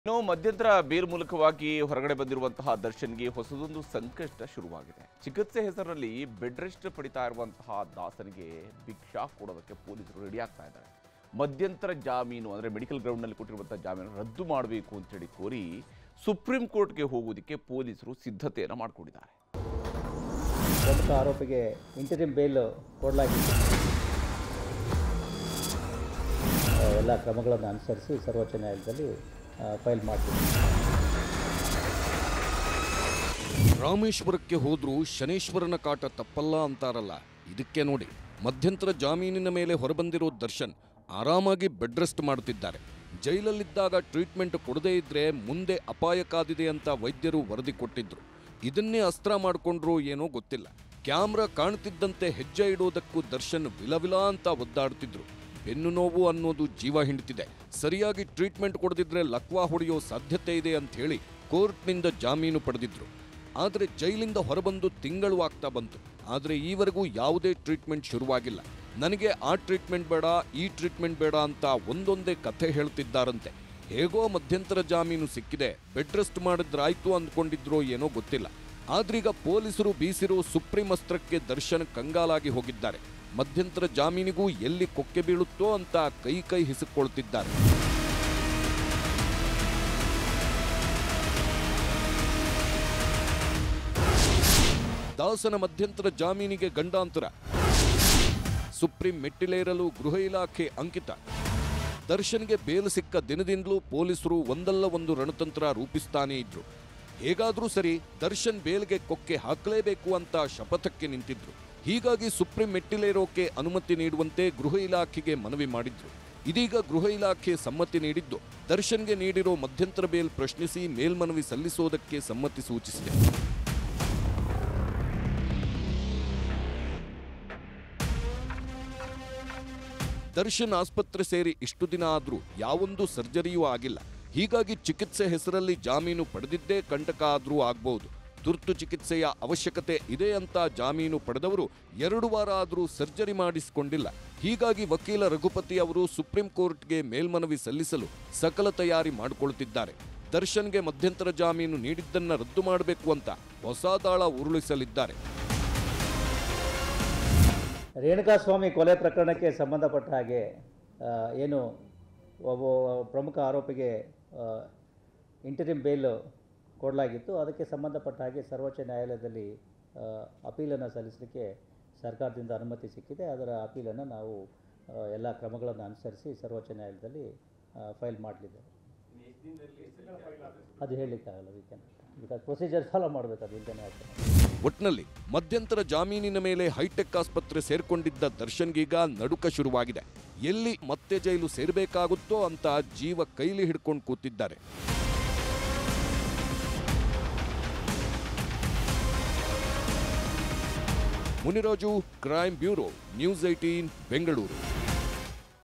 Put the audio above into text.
ಮಧ್ಯಂತರ ಬೇಲ್ ಮೂಲಕವಾಗಿ ಹೊರಗಡೆ ಬಂದಿರುವಂತಹ ದರ್ಶನ್ಗೆ ಹೊಸದೊಂದು ಸಂಕಷ್ಟ ಶುರುವಾಗಿದೆ. ಚಿಕಿತ್ಸೆ ಹೆಸರಲ್ಲಿ ಬೆಡ್ ರೆಸ್ಟ್ ಪಡಿತಾ ಇರುವಂತಹ ದಾಸನಿಗೆ ಬಿಗ್ ಶಾಕ್ ಕೊಡೋದಕ್ಕೆ ಪೊಲೀಸರು ರೆಡಿ ಆಗ್ತಾ ಇದ್ದಾರೆ. ಮಧ್ಯಂತರ ಜಾಮೀನು ಅಂದರೆ ಮೆಡಿಕಲ್ ಗ್ರೌಂಡ್ನಲ್ಲಿ ಕೊಟ್ಟಿರುವಂತಹ ಜಾಮೀನು ರದ್ದು ಮಾಡಬೇಕು ಅಂತೇಳಿ ಕೋರಿ ಸುಪ್ರೀಂ ಕೋರ್ಟ್ಗೆ ಹೋಗೋದಕ್ಕೆ ಪೊಲೀಸರು ಸಿದ್ಧತೆಯನ್ನು ಮಾಡಿಕೊಂಡಿದ್ದಾರೆ. ಪ್ರಮುಖ ಆರೋಪಿಗೆ ಇಂಟರಿಮ್ ಬೇಲ್ ಕೊಡಲಾಗಿತ್ತು. ಎಲ್ಲ ಕ್ರಮಗಳನ್ನು ಅನುಸರಿಸಿ ಸರ್ವೋಚ್ಚ ನ್ಯಾಯಾಲಯದಲ್ಲಿ ಫೈಲ್ ಮಾಡ್ತೀವಿ. ರಾಮೇಶ್ವರಕ್ಕೆ ಹೋದ್ರೂ ಶನೇಶ್ವರನ ಕಾಟ ತಪ್ಪಲ್ಲ ಅಂತಾರಲ್ಲ, ಇದಕ್ಕೆ ನೋಡಿ ಮಧ್ಯಂತರ ಜಾಮೀನಿನ ಮೇಲೆ ಹೊರಬಂದಿರೋ ದರ್ಶನ್ ಆರಾಮಾಗಿ ಬೆಡ್ ರೆಸ್ಟ್ ಮಾಡುತ್ತಿದ್ದಾರೆ. ಜೈಲಲ್ಲಿದ್ದಾಗ ಟ್ರೀಟ್ಮೆಂಟ್ ಕೊಡದೇ ಇದ್ರೆ ಮುಂದೆ ಅಪಾಯ ಕಾದಿದೆ ಅಂತ ವೈದ್ಯರು ವರದಿ ಕೊಟ್ಟಿದ್ರು. ಇದನ್ನೇ ಅಸ್ತ್ರ ಮಾಡಿಕೊಂಡ್ರೋ ಏನೋ ಗೊತ್ತಿಲ್ಲ. ಕ್ಯಾಮ್ರಾ ಕಾಣ್ತಿದ್ದಂತೆ ಹೆಜ್ಜೆ ಇಡೋದಕ್ಕೂ ದರ್ಶನ್ ವಿಲವಿಲ ಅಂತ ಒದ್ದಾಡ್ತಿದ್ರು. ಬೆನ್ನು ನೋವು ಅನ್ನೋದು ಜೀವ ಹಿಂಡ್ತಿದೆ, ಸರಿಯಾಗಿ ಟ್ರೀಟ್ಮೆಂಟ್ ಕೊಡದಿದ್ರೆ ಲಕ್ವಾ ಹೊಡೆಯೋ ಸಾಧ್ಯತೆ ಇದೆ ಅಂತ ಹೇಳಿ ಕೋರ್ಟ್ನಿಂದ ಜಾಮೀನು ಪಡೆದಿದ್ರು. ಆದರೆ ಜೈಲಿಂದ ಹೊರಬಂದು ತಿಂಗಳು ಆಗ್ತಾ ಬಂತು, ಆದರೆ ಈವರೆಗೂ ಯಾವುದೇ ಟ್ರೀಟ್ಮೆಂಟ್ ಶುರುವಾಗಿಲ್ಲ. ನನಗೆ ಆ ಟ್ರೀಟ್ಮೆಂಟ್ ಬೇಡ, ಈ ಟ್ರೀಟ್ಮೆಂಟ್ ಬೇಡ ಅಂತ ಒಂದೊಂದೇ ಕಥೆ ಹೇಳ್ತಿದ್ದಾರಂತೆ. ಹೇಗೋ ಮಧ್ಯಂತರ ಜಾಮೀನು ಸಿಕ್ಕಿದೆ, ಬೆಡ್ ರೆಸ್ಟ್ ಮಾಡಿದ್ರಾಯ್ತು ಅಂದ್ಕೊಂಡಿದ್ರೋ ಏನೋ ಗೊತ್ತಿಲ್ಲ. ಆದ್ರೀಗ ಪೊಲೀಸರು ಬೀಸಿರೋ ಸುಪ್ರೀಂ ಅಸ್ತ್ರಕ್ಕೆ ದರ್ಶನ್ ಕಂಗಾಲಾಗಿ ಹೋಗಿದ್ದಾರೆ. ಮಧ್ಯಂತರ ಜಾಮೀನಿಗೂ ಎಲ್ಲಿ ಕೊಕ್ಕೆ ಬೀಳುತ್ತೋ ಅಂತ ಕೈ ಹಿಸುಕೊಳ್ತಿದ್ದಾರೆ. ದಾಸನ ಮಧ್ಯಂತರ ಜಾಮೀನಿಗೆ ಗಂಡಾಂತರ, ಸುಪ್ರೀಂ ಮೆಟ್ಟಿಲೇರಲು ಗೃಹ ಇಲಾಖೆ ಅಂಕಿತ. ದರ್ಶನ್ಗೆ ಬೇಲ್ ಸಿಕ್ಕ ದಿನದಿಂದಲೂ ಪೊಲೀಸರು ಒಂದಲ್ಲ ಒಂದು ರಣತಂತ್ರ ರೂಪಿಸ್ತಾನೇ ಇದ್ರು. ಹೇಗಾದ್ರೂ ಸರಿ ದರ್ಶನ್ ಬೇಲ್ಗೆ ಕೊಕ್ಕೆ ಹಾಕಲೇಬೇಕು ಅಂತ ಶಪಥಕ್ಕೆ ನಿಂತಿದ್ರು. ಹೀಗಾಗಿ ಸುಪ್ರೀಂ ಮೆಟ್ಟಿಲೇರೋಕೆ ಅನುಮತಿ ನೀಡುವಂತೆ ಗೃಹ ಇಲಾಖೆಗೆ ಮನವಿ ಮಾಡಿದ್ರು. ಇದೀಗ ಗೃಹ ಇಲಾಖೆ ಸಮ್ಮತಿ ನೀಡಿದ್ದು ದರ್ಶನ್ಗೆ ನೀಡಿರೋ ಮಧ್ಯಂತರ ಬೇಲ್ ಪ್ರಶ್ನಿಸಿ ಮೇಲ್ಮನವಿ ಸಲ್ಲಿಸೋದಕ್ಕೆ ಸಮ್ಮತಿ ಸೂಚಿಸಿದೆ. ದರ್ಶನ್ ಆಸ್ಪತ್ರೆ ಸೇರಿ ಇಷ್ಟು ದಿನ ಆದ್ರೂ ಯಾವೊಂದು ಸರ್ಜರಿಯೂ ಆಗಿಲ್ಲ. ಹೀಗಾಗಿ ಚಿಕಿತ್ಸೆ ಹೆಸರಲ್ಲಿ ಜಾಮೀನು ಪಡೆದಿದ್ದೇ ಕಂಟಕ ಆದ್ರೂ ಆಗ್ಬಹುದು. ತುರ್ತು ಚಿಕಿತ್ಸೆಯ ಅವಶ್ಯಕತೆ ಇದೆ ಅಂತ ಜಾಮೀನು ಪಡೆದವರು 2 ವಾರ ಆದರೂ ಸರ್ಜರಿ ಮಾಡಿಸಿಕೊಂಡಿಲ್ಲ. ಹೀಗಾಗಿ ವಕೀಲ ರಘುಪತಿ ಅವರು ಸುಪ್ರೀಂ ಕೋರ್ಟ್ಗೆ ಮೇಲ್ಮನವಿ ಸಲ್ಲಿಸಲು ಸಕಲ ತಯಾರಿ ಮಾಡಿಕೊಳ್ತಿದ್ದಾರೆ. ದರ್ಶನ್ಗೆ ಮಧ್ಯಂತರ ಜಾಮೀನು ನೀಡಿದ್ದನ್ನ ರದ್ದು ಮಾಡಬೇಕು ಅಂತ ಹೊಸ ದಾಳ ಉರುಳಿಸಲಿದ್ದಾರೆ. ರೇಣುಕಾಸ್ವಾಮಿ ಕೊಲೆ ಪ್ರಕರಣಕ್ಕೆ ಸಂಬಂಧಪಟ್ಟ ಹಾಗೆ ಏನು ಒಬ್ಬ ಪ್ರಮುಖ ಆರೋಪಿಗೆ ಇಂಟರಿಮ್ ಬೇಲ್ ಕೊಡಲಾಗಿತ್ತು. ಅದಕ್ಕೆ ಸಂಬಂಧಪಟ್ಟ ಹಾಗೆ ಸರ್ವೋಚ್ಚ ನ್ಯಾಯಾಲಯದಲ್ಲಿ ಅಪೀಲನ್ನು ಸಲ್ಲಿಸಲಿಕ್ಕೆ ಸರ್ಕಾರದಿಂದ ಅನುಮತಿ ಸಿಕ್ಕಿದೆ. ಅದರ ಅಪೀಲನ್ನು ನಾವು ಎಲ್ಲ ಕ್ರಮಗಳನ್ನು ಅನುಸರಿಸಿ ಸರ್ವೋಚ್ಚ ನ್ಯಾಯಾಲಯದಲ್ಲಿ ಫೈಲ್ ಮಾಡಲಿದ್ದೇವೆ. ಅದು ಹೇಳಲಿಕ್ಕಾಗಲ್ಲ, ಬಿಕಾಸ್ ಪ್ರೊಸೀಜರ್ ಫಾಲೋ ಮಾಡಬೇಕು, ಅದು ಇಂಟನೇ ಆಗ್ತದೆ. ಒಟ್ನಲ್ಲಿ ಮಧ್ಯಂತರ ಜಾಮೀನಿನ ಮೇಲೆ ಹೈಟೆಕ್ ಆಸ್ಪತ್ರೆ ಸೇರ್ಕೊಂಡಿದ್ದ ದರ್ಶನ್ಗೀಗ ನಡುಕ ಶುರುವಾಗಿದೆ. ಎಲ್ಲಿ ಮತ್ತೆ ಜೈಲು ಸೇರಬೇಕಾಗುತ್ತೋ ಅಂತ ಜೀವ ಕೈಲಿ ಹಿಡ್ಕೊಂಡು ಕೂತಿದ್ದಾರೆ. Muniraju, crime bureau, news 18, Bengaluru.